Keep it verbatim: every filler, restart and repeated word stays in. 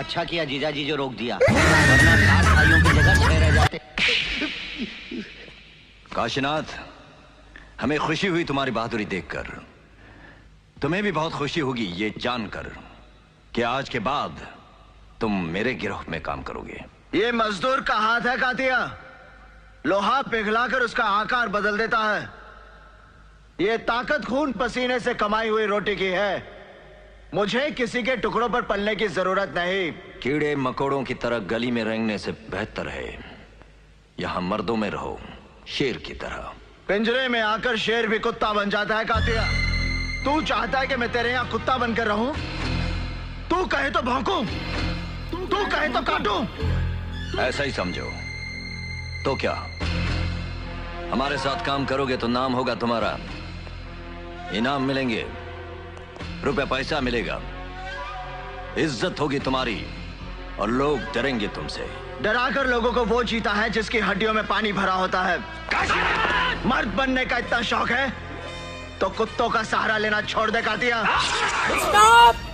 अच्छा किया जीजाजी जो रोक दिया, वरना सात भाइयों की जगह छह रह जाते। काशीनाथ, हमें खुशी हुई तुम्हारी बहादुरी देखकर। तुम्हें भी बहुत खुशी होगी ये जानकर कि आज के बाद तुम मेरे गिरोह में काम करोगे। ये मजदूर का हाथ है कातिया, लोहा पिघलाकर उसका आकार बदल देता है। ये ताकत खून पसीने से कमाई हुई रोटी की है। मुझे किसी के टुकड़ों पर पलने की जरूरत नहीं। कीड़े मकोड़ों की तरह गली में रेंगने से बेहतर है यहां मर्दों में रहो, शेर की तरह। पिंजरे में आकर शेर भी कुत्ता बन जाता है कातिया। तू चाहता है कि मैं तेरे यहां कुत्ता बनकर रहूं? तू कहे तो भौंकूं, तू कहे तो काटूं। ऐसा ही समझो। तो क्या हमारे साथ काम करोगे तो नाम होगा तुम्हारा, इनाम मिलेंगे, रुपया पैसा मिलेगा, इज्जत होगी तुम्हारी और लोग डरेंगे तुमसे। डराकर लोगों को वो जीता है जिसकी हड्डियों में पानी भरा होता है। मर्द बनने का इतना शौक है तो कुत्तों का सहारा लेना छोड़ दे कातिया। स्टॉप!